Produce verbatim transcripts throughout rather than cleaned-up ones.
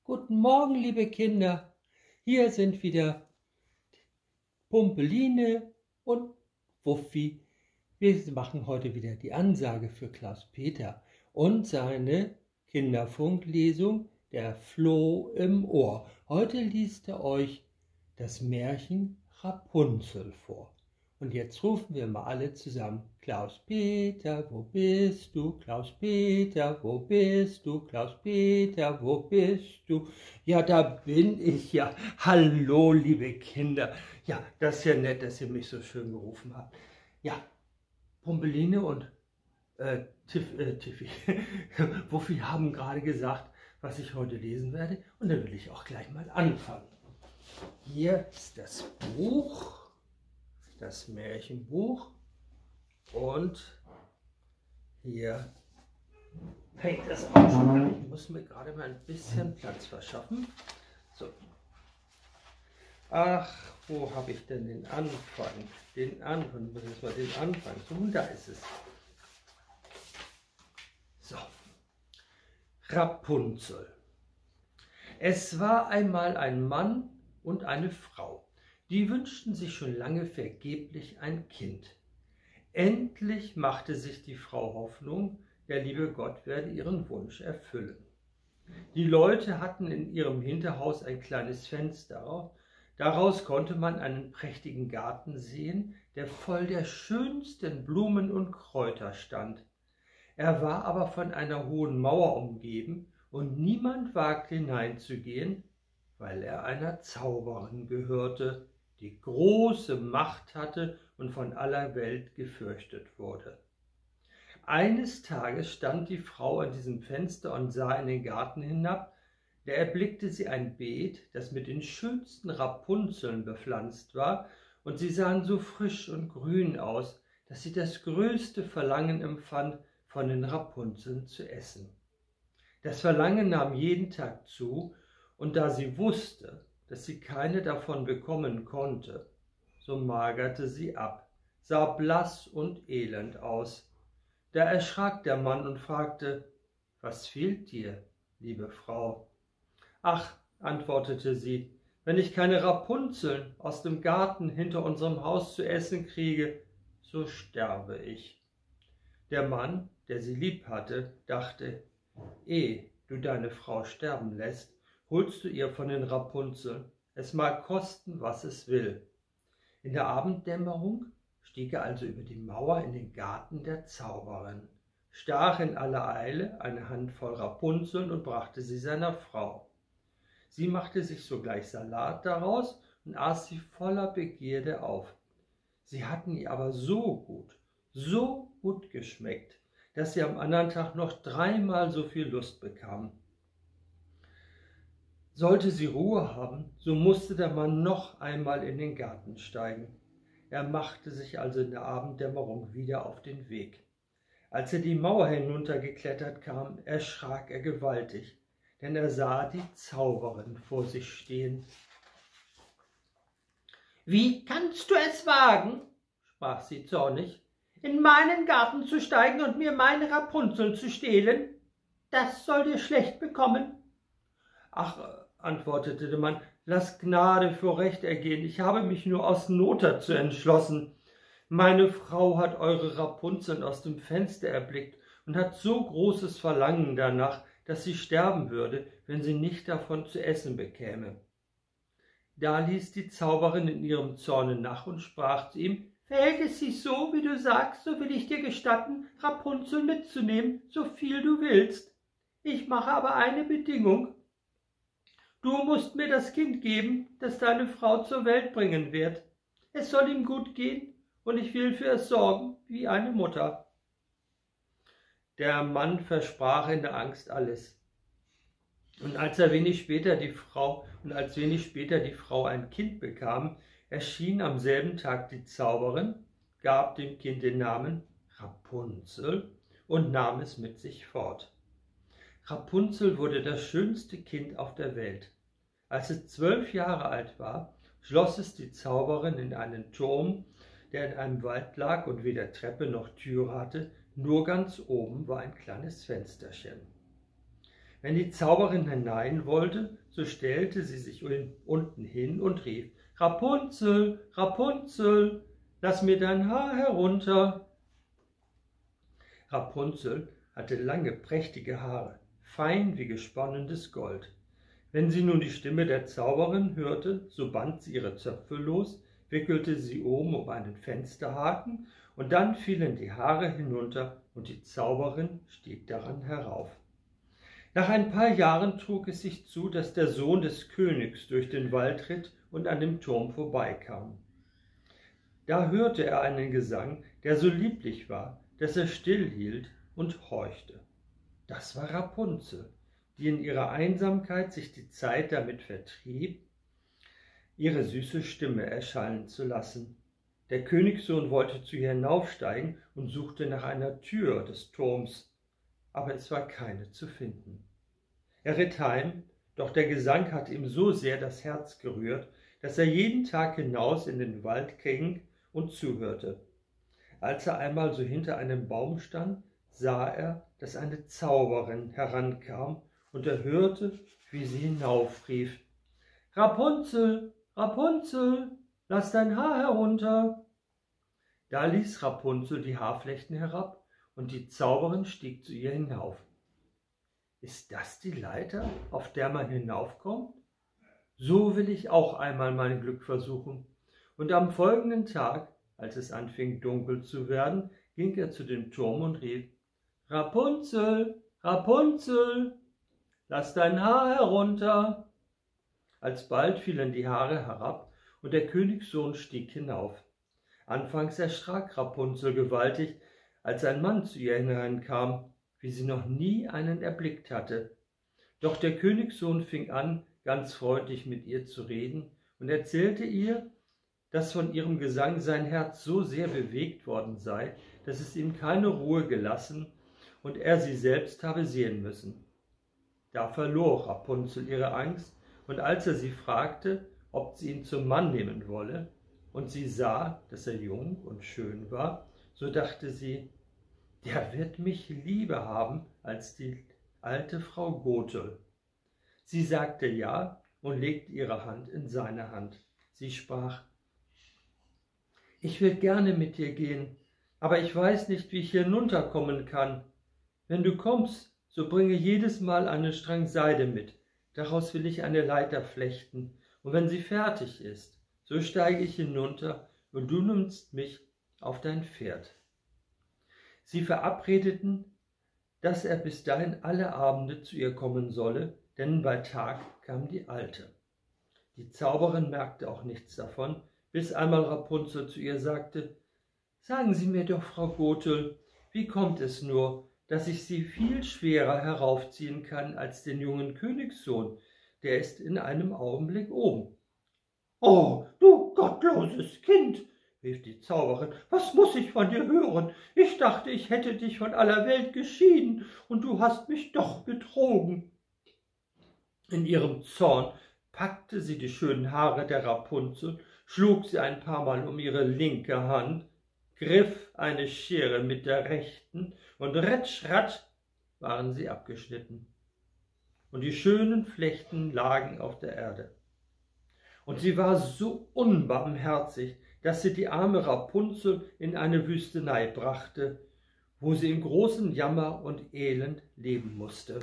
Guten Morgen, liebe Kinder. Hier sind wieder Pumpeline und Wuffi. Wir machen heute wieder die Ansage für Klaus-Peter und seine Kinderfunklesung Der Floh im Ohr. Heute liest er euch das Märchen Rapunzel vor. Und jetzt rufen wir mal alle zusammen. Klaus-Peter, wo bist du? Klaus-Peter, wo bist du? Klaus-Peter, wo bist du? Ja, da bin ich ja. Hallo, liebe Kinder. Ja, das ist ja nett, dass ihr mich so schön gerufen habt. Ja, Pumpeline und äh, Tiff, äh, Tiffy, Wuffi haben gerade gesagt, was ich heute lesen werde. Und dann will ich auch gleich mal anfangen. Hier ist das Buch. Das Märchenbuch, und hier fängt es auch schon an. Ich muss mir gerade mal ein bisschen Platz verschaffen. So. Ach, wo habe ich denn den Anfang? Den Anfang, ich muss jetzt mal den Anfang suchen, da ist es. So. Rapunzel. Es war einmal ein Mann und eine Frau. Die wünschten sich schon lange vergeblich ein Kind. Endlich machte sich die Frau Hoffnung, der liebe Gott werde ihren Wunsch erfüllen. Die Leute hatten in ihrem Hinterhaus ein kleines Fenster. Daraus konnte man einen prächtigen Garten sehen, der voll der schönsten Blumen und Kräuter stand. Er war aber von einer hohen Mauer umgeben und niemand wagte hineinzugehen, weil er einer Zauberin gehörte, die große Macht hatte und von aller Welt gefürchtet wurde. Eines Tages stand die Frau an diesem Fenster und sah in den Garten hinab. Da erblickte sie ein Beet, das mit den schönsten Rapunzeln bepflanzt war, und sie sahen so frisch und grün aus, dass sie das größte Verlangen empfand, von den Rapunzeln zu essen. Das Verlangen nahm jeden Tag zu, und da sie wusste, dass sie keine davon bekommen konnte, so magerte sie ab, sah blass und elend aus. Da erschrak der Mann und fragte: »Was fehlt dir, liebe Frau?« »Ach«, antwortete sie, »wenn ich keine Rapunzeln aus dem Garten hinter unserem Haus zu essen kriege, so sterbe ich.« Der Mann, der sie lieb hatte, dachte: »Ehe du deine Frau sterben lässt, holst du ihr von den Rapunzeln, es mag kosten, was es will.« In der Abenddämmerung stieg er also über die Mauer in den Garten der Zauberin, stach in aller Eile eine Handvoll Rapunzeln und brachte sie seiner Frau. Sie machte sich sogleich Salat daraus und aß sie voller Begierde auf. Sie hatten ihr aber so gut, so gut geschmeckt, dass sie am anderen Tag noch dreimal so viel Lust bekam. Sollte sie Ruhe haben, so musste der Mann noch einmal in den Garten steigen. Er machte sich also in der Abenddämmerung wieder auf den Weg. Als er die Mauer hinuntergeklettert kam, erschrak er gewaltig, denn er sah die Zauberin vor sich stehen. »Wie kannst du es wagen«, sprach sie zornig, »in meinen Garten zu steigen und mir meine Rapunzeln zu stehlen? Das soll dir schlecht bekommen.« »Ach«, antwortete der Mann, »lass Gnade für Recht ergehen, ich habe mich nur aus Not dazu entschlossen. Meine Frau hat eure Rapunzeln aus dem Fenster erblickt und hat so großes Verlangen danach, dass sie sterben würde, wenn sie nicht davon zu essen bekäme.« Da ließ die Zauberin in ihrem Zorne nach und sprach zu ihm: »Verhält es sich so, wie du sagst, so will ich dir gestatten, Rapunzel mitzunehmen, so viel du willst. Ich mache aber eine Bedingung. Du musst mir das Kind geben, das deine Frau zur Welt bringen wird. Es soll ihm gut gehen, und ich will für es sorgen, wie eine Mutter.« Der Mann versprach in der Angst alles. Und als er wenig später die Frau und als wenig später die Frau ein Kind bekam, erschien am selben Tag die Zauberin, gab dem Kind den Namen Rapunzel und nahm es mit sich fort. Rapunzel wurde das schönste Kind auf der Welt. Als es zwölf Jahre alt war, schloss es die Zauberin in einen Turm, der in einem Wald lag und weder Treppe noch Türe hatte, nur ganz oben war ein kleines Fensterchen. Wenn die Zauberin hinein wollte, so stellte sie sich unten hin und rief: »Rapunzel, Rapunzel, lass mir dein Haar herunter!« Rapunzel hatte lange, prächtige Haare, fein wie gesponnenes Gold. Wenn sie nun die Stimme der Zauberin hörte, so band sie ihre Zöpfe los, wickelte sie oben um einen Fensterhaken, und dann fielen die Haare hinunter und die Zauberin stieg daran herauf. Nach ein paar Jahren trug es sich zu, dass der Sohn des Königs durch den Wald ritt und an dem Turm vorbeikam. Da hörte er einen Gesang, der so lieblich war, dass er stillhielt und horchte. Das war Rapunzel, die in ihrer Einsamkeit sich die Zeit damit vertrieb, ihre süße Stimme erschallen zu lassen. Der Königssohn wollte zu ihr hinaufsteigen und suchte nach einer Tür des Turms, aber es war keine zu finden. Er ritt heim, doch der Gesang hatte ihm so sehr das Herz gerührt, dass er jeden Tag hinaus in den Wald ging und zuhörte. Als er einmal so hinter einem Baum stand, sah er, dass eine Zauberin herankam, und er hörte, wie sie hinaufrief: »Rapunzel, Rapunzel, lass dein Haar herunter!« Da ließ Rapunzel die Haarflechten herab, und die Zauberin stieg zu ihr hinauf. »Ist das die Leiter, auf der man hinaufkommt? So will ich auch einmal mein Glück versuchen.« Und am folgenden Tag, als es anfing dunkel zu werden, ging er zu dem Turm und rief: »Rapunzel, Rapunzel, lass dein Haar herunter!« Alsbald fielen die Haare herab, und der Königssohn stieg hinauf. Anfangs erschrak Rapunzel gewaltig, als ein Mann zu ihr hineinkam, wie sie noch nie einen erblickt hatte. Doch der Königssohn fing an, ganz freundlich mit ihr zu reden, und erzählte ihr, dass von ihrem Gesang sein Herz so sehr bewegt worden sei, dass es ihm keine Ruhe gelassen und er sie selbst habe sehen müssen. Da verlor Rapunzel ihre Angst, und als er sie fragte, ob sie ihn zum Mann nehmen wolle, und sie sah, dass er jung und schön war, so dachte sie: Der wird mich lieber haben als die alte Frau Gothel. Sie sagte ja und legte ihre Hand in seine Hand. Sie sprach: »Ich will gerne mit dir gehen, aber ich weiß nicht, wie ich hinunterkommen kann. Wenn du kommst, so bringe jedes Mal einen Strang Seide mit. Daraus will ich eine Leiter flechten, und wenn sie fertig ist, so steige ich hinunter, und du nimmst mich auf dein Pferd.« Sie verabredeten, dass er bis dahin alle Abende zu ihr kommen solle, denn bei Tag kam die Alte. Die Zauberin merkte auch nichts davon, bis einmal Rapunzel zu ihr sagte: »Sagen Sie mir doch, Frau Gothel, wie kommt es nur, dass ich Sie viel schwerer heraufziehen kann als den jungen Königssohn, der ist in einem Augenblick oben.« »Oh, du gottloses Kind«, rief die Zauberin, »was muß ich von dir hören? Ich dachte, ich hätte dich von aller Welt geschieden, und du hast mich doch betrogen.« In ihrem Zorn packte sie die schönen Haare der Rapunzel, schlug sie ein paar Mal um ihre linke Hand, griff eine Schere mit der rechten, und ratsch, ratsch waren sie abgeschnitten, und die schönen Flechten lagen auf der Erde. Und sie war so unbarmherzig, dass sie die arme Rapunzel in eine Wüstenei brachte, wo sie in großem Jammer und Elend leben musste.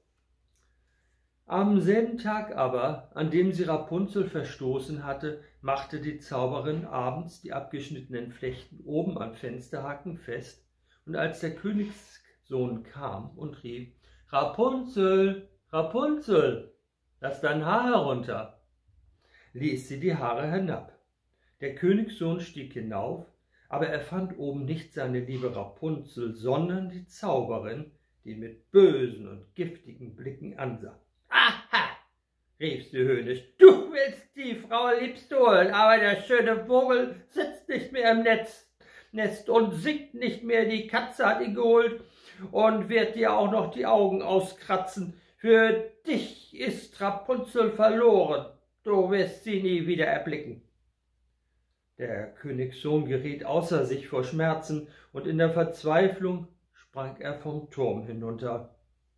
Am selben Tag aber, an dem sie Rapunzel verstoßen hatte, machte die Zauberin abends die abgeschnittenen Flechten oben am Fensterhaken fest, und als der Königssohn kam und rief: »Rapunzel, Rapunzel, lass dein Haar herunter«, ließ sie die Haare hinab. Der Königssohn stieg hinauf, aber er fand oben nicht seine liebe Rapunzel, sondern die Zauberin, die ihn mit bösen und giftigen Blicken ansah. »Aha«, rief sie höhnisch, »du willst die Frau liebst holen, aber der schöne Vogel sitzt nicht mehr im Netz, Nest und singt nicht mehr, die Katze hat ihn geholt und wird dir auch noch die Augen auskratzen. Für dich ist Rapunzel verloren, du wirst sie nie wieder erblicken.« Der Königssohn geriet außer sich vor Schmerzen, und in der Verzweiflung sprang er vom Turm hinunter.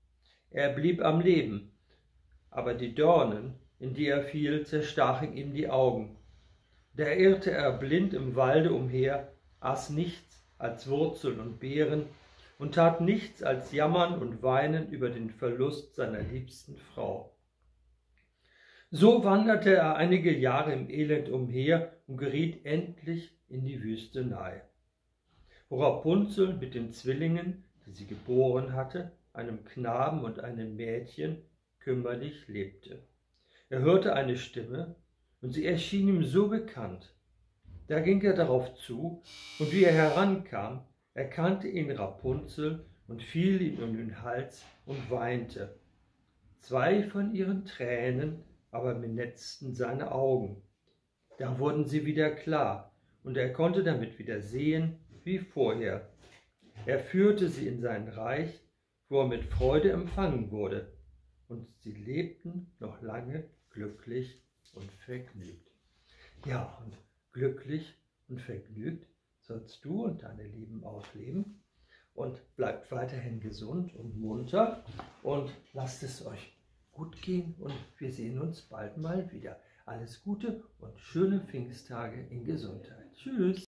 Er blieb am Leben, aber die Dornen, in die er fiel, zerstachen ihm die Augen. Da irrte er blind im Walde umher, aß nichts als Wurzeln und Beeren und tat nichts als jammern und weinen über den Verlust seiner liebsten Frau. So wanderte er einige Jahre im Elend umher und geriet endlich in die Wüstenei, wo Rapunzel mit den Zwillingen, die sie geboren hatte, einem Knaben und einem Mädchen, kümmerlich lebte. Er hörte eine Stimme, und sie erschien ihm so bekannt. Da ging er darauf zu, und wie er herankam, erkannte ihn Rapunzel und fiel ihm um den Hals und weinte. Zwei von ihren Tränen aber benetzten seine Augen. Da wurden sie wieder klar, und er konnte damit wieder sehen wie vorher. Er führte sie in sein Reich, wo er mit Freude empfangen wurde, und sie lebten noch lange glücklich und vergnügt. Ja, und glücklich und vergnügt sollst du und deine Lieben auch leben. Und bleibt weiterhin gesund und munter und lasst es euch gut gehen und wir sehen uns bald mal wieder. Alles Gute und schöne Pfingsttage in Gesundheit. Tschüss.